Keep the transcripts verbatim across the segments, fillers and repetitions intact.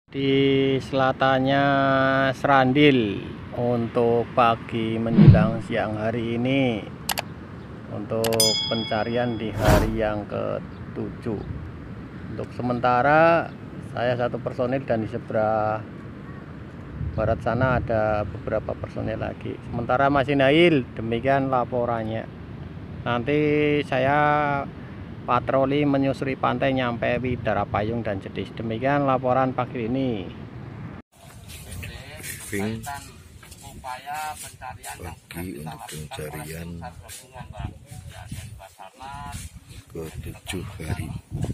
Di selatannya Serandil untuk pagi menjelang siang hari ini untuk pencarian di hari yang ketujuh. Untuk sementara saya satu personil dan di sebelah barat sana ada beberapa personil lagi. Sementara masih nihil, demikian laporannya. Nanti saya patroli menyusuri pantai nyampe Widara Payung dan Jedis. Demikian laporan pagi ini. Briefing pagi untuk pencarian ketujuh hari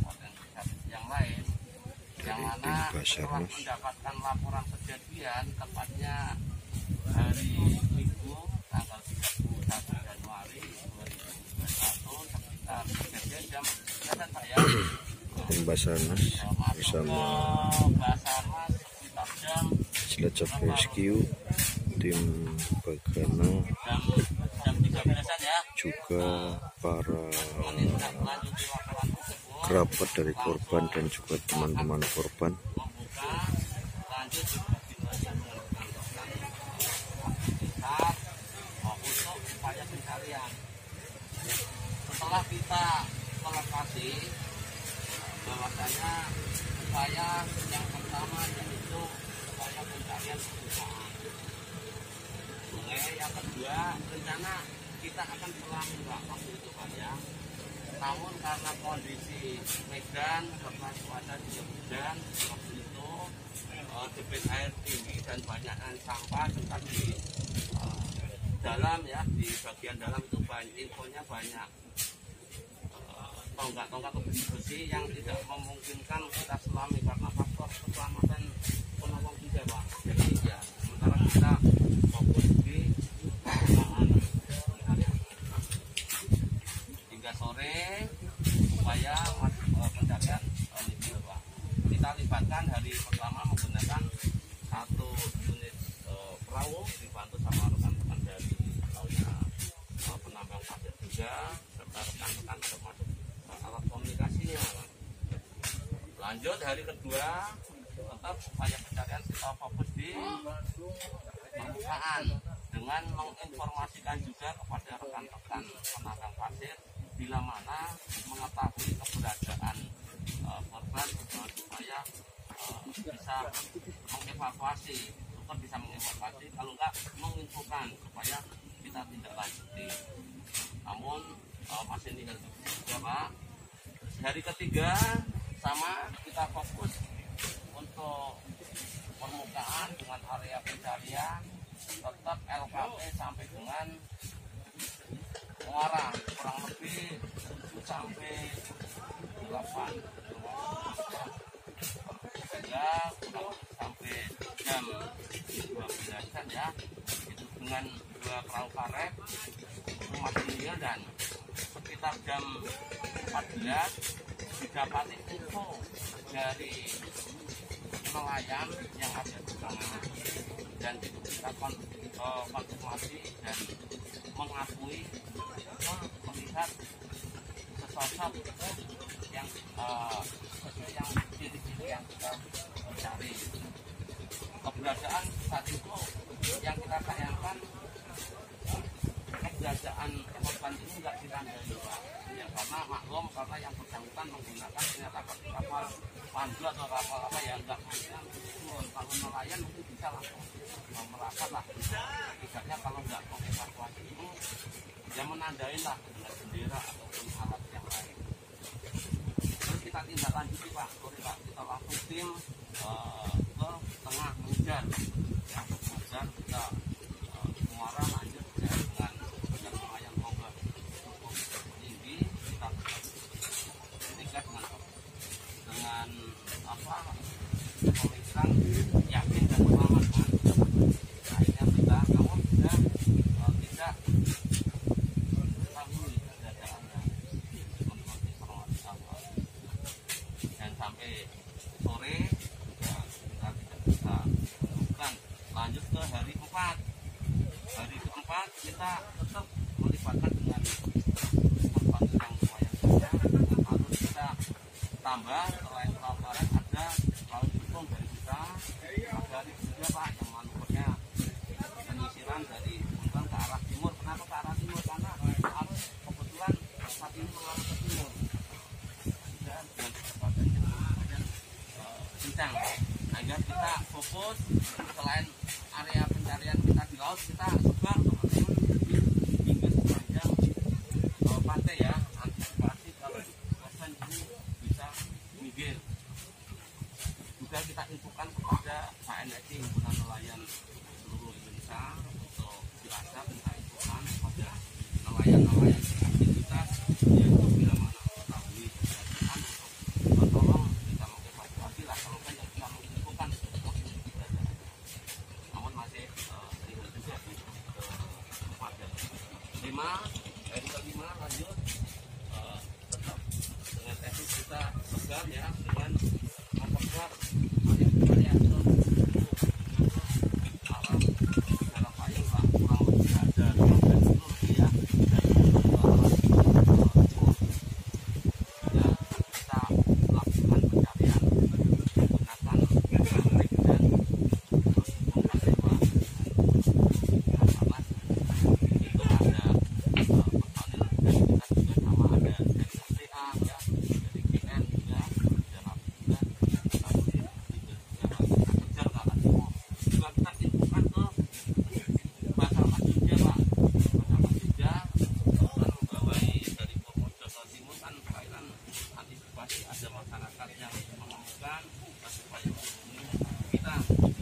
dari tim Basarnas. Mendapatkan laporan kejadian tepatnya hari Minggu tanggal tiga puluh satu Januari dua ribu dua puluh satu sekitar kejadian jam berapa Pak ya? Tim Basarnas bersama Basarnas sekitar jam Cilacap Rescue, tim Bagana, jam jam tiga belasan ya. juga para kerabat dari korban dan juga teman-teman korban. Membuka lanjut untuk upaya pencarian. Setelah kita melokasi, bahwasanya upaya yang pertama yaitu upaya pencarian permukaan. Oke, yang kedua rencana kita akan selam waktu itu Pak ya. Namun karena kondisi medan serta cuaca juga hujan waktu itu uh, debit air tinggi dan banyak sampah serta di uh, dalam ya, di bagian dalam itu banyak infonya banyak tonggak-tonggak uh, besi-besi yang tidak memungkinkan kita selami karena faktor keselamatan penolong juga Pak. Jadi ya sementara kita fokus di penggunaan hingga sore upaya uh, pencarian uh, ini Pak. Kita libatkan hari pertama menggunakan satu unit uh, perahu dibantu sama rekan-rekan dari launya uh, penambang pasir juga serta rekan-rekan termasuk uh, alat komunikasinya. Lanjut hari kedua tetap upaya pencarian kita fokus di permukaan dengan menginformasikan juga kepada rekan-rekan penambang pasir bila mana mengetahui keberadaan uh, korban uh, supaya uh, bisa mengevakuasi, super bisa mengevakuasi, kalau enggak menginfokan supaya kita tidak lanjuti. Namun uh, masih tinggal juga Pak. Hari ketiga sama kita fokus untuk permukaan dengan area pencarian tetap L K P sampai dengan muara kurang lebih tujuh sampai delapan ya, kurang sampai jam dua belasan ya, itu dengan dua perahu karet rumah tinggal dan sekitar jam empat belas didapati info dari nelayan yang ada di sana dan itu kita konfirmasi dan mengakui melihat sesosok yang uh, yang ciri-ciri yang kita cari. Keberadaan saat itu yang kita sayangkan keberadaan korban ini nggak ditandai ya, karena maklum karena yang bersangkutan menggunakan ternyata kapal pandu atau kapal apa yang nggak mainan turun. Kalau nelayan mungkin bisa langsung merapat lah, tidaknya kalau nggak mengevakuasi ini ya menandai lah dengan bendera ataupun alat yang lain. Terus kita tindak lanjuti Pak, sorry Pak, kita langsung tim uh, ke tengah hujan ya, hujan kita uh, muara lanjut ya, dengan dengan lumayan ombak cukup tinggi. Kita ketika dengan dengan apa pemikiran yakin dan selamat kan, akhirnya kita namun sudah uh, tidak dan sampai sore ya, kita tidak bisa menemukan. Lanjut ke hari keempat. Hari keempat kita tetap melibatkan dengan korban yang lumayan banyak. Lalu kita tambah selain perahu karet ada perahu jukung dari kita kencang, agar kita fokus selain area pencarian kita di laut, kita sebar teman-teman di pinggir sepanjang uh, pantai ya, antisipasi kalau korban ini bisa minggir. Juga kita infokan kepada H N S I Himpunan Nelayan seluruh Indonesia untuk Cilacap, kita infokan kepada nelayan-nelayan aktivitas yaitu bila mana mengetahui keberadaan untuk tolong kita mengevakuasi lah, kalau kan ya kita menginfokan posisi keberadaan. Namun masih uh, tinggal juga di tempat yang lima, dari kelima lanjut uh, tetap dengan teknik kita segar ya, dengan memperkuat area-area atau alam secara payung lah, kurang lebih ada dua belas kilo ya, dan ya kita lakukan pencarian menggunakan geometrik dan menghubungkan lewat alat itu ada personil dan kita juga sama ada dari S T A ya, dari G N juga dalam juga ada masyarakat yang menemukan supaya kita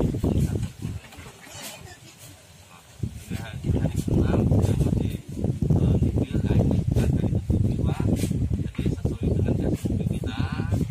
hari hari enam kita masih nipil ini bukan dari tujuh jiwa, jadi sesuai dengan S O P kita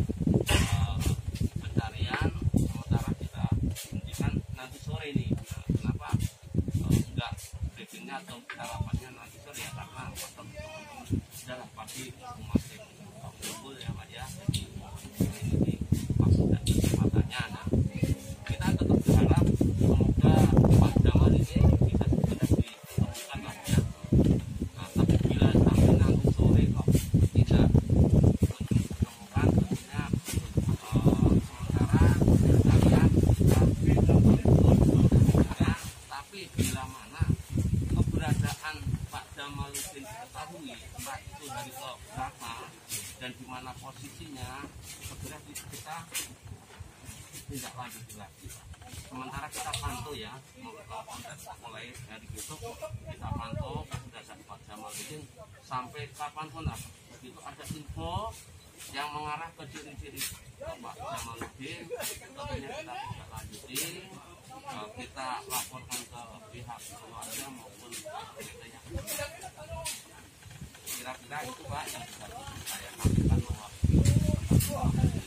pencarian sementara kita hentikan nanti sore ini. Nah, kenapa enggak briefingnya atau kita rapatnya nanti sore ya, karena teman-teman sudah pasti masih kumpul ya Pak ya, jadi ini maksud dan kesempatannya. Nah, kita tetap berharap semoga Pak Jamal ini bisa segera ditemukan lah ya. Nah, tapi bila sampai nanti sore kok tidak menemukan, tentunya uh, sementara kalian kita menemukan, tapi bila mana keberadaan Pak Jamaluddin diketahui entah itu dari ke berapa dan di mana posisinya, segera kita tidak lanjut lagi. Sementara kita pantau ya, mulai dari besok kita pantau dasar Pak Jamaluddin sampai kapanpun lah. Begitu ada info yang mengarah ke ciri-ciri Pak Jamaluddin, tentunya kita tidak lanjuti, kita laporkan ke pihak keluarga maupun pemerintahnya. Kira-kira itu Pak yang bisa saya sampaikan bahwa